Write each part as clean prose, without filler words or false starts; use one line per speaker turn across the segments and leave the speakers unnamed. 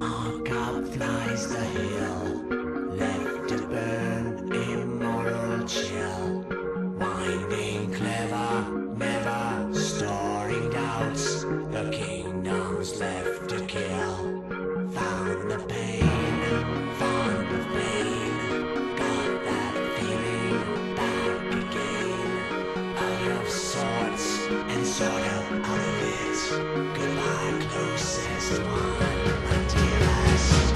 Up flies the hill, left to burn, immoral chill. Winding clever, never storing doubts. The kingdom's left to kill. Found the pain, fond of pain. Got that feeling back again. Out of sorts and sort of out of it. Goodbye, closest one, my dearest.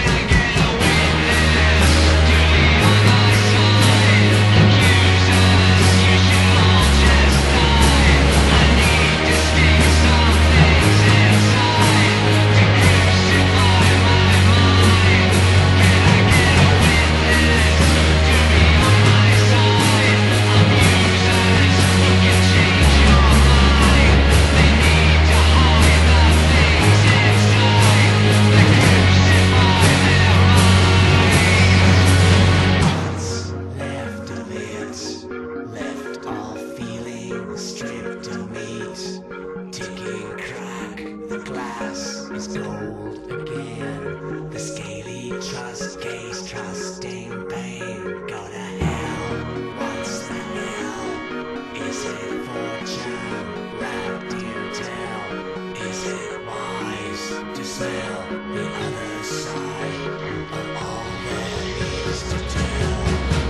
Left all feeling stripped of meat. Ticking crack, the glass is gold again. The scaly trust case, trusting pain. Go to hell, what's the hell? Is it fortune wrapped in tell? Is it wise to smell the other side of all there is to tell?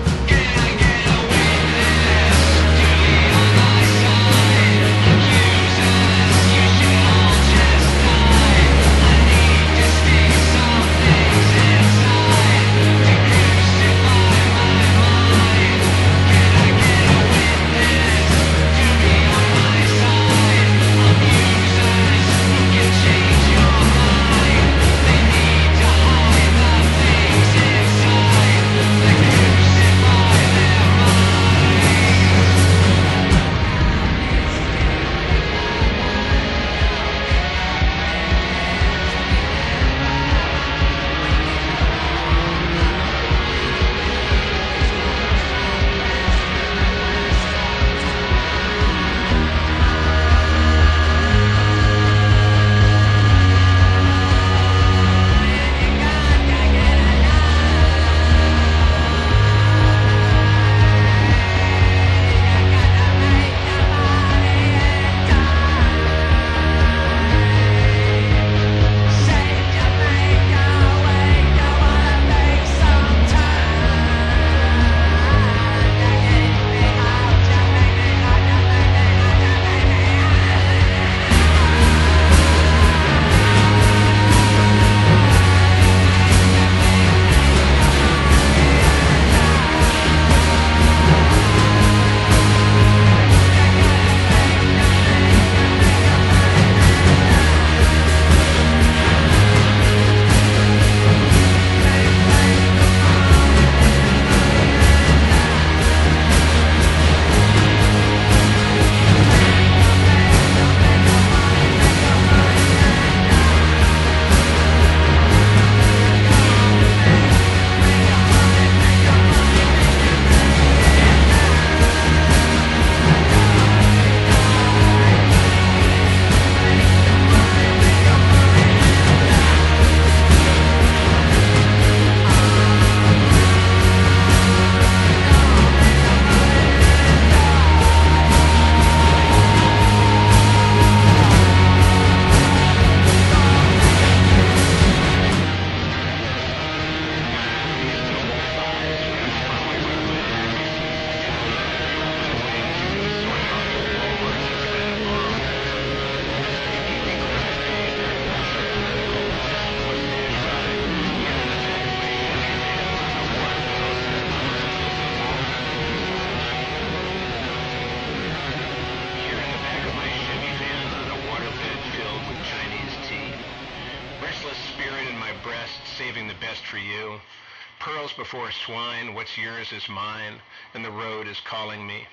Saving the best for you. Pearls before swine, what's yours is mine, and the road is calling me.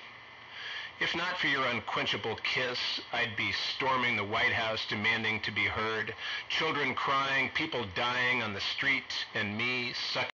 If not for your unquenchable kiss, I'd be storming the White House demanding to be heard. Children crying, people dying on the street, and me sucking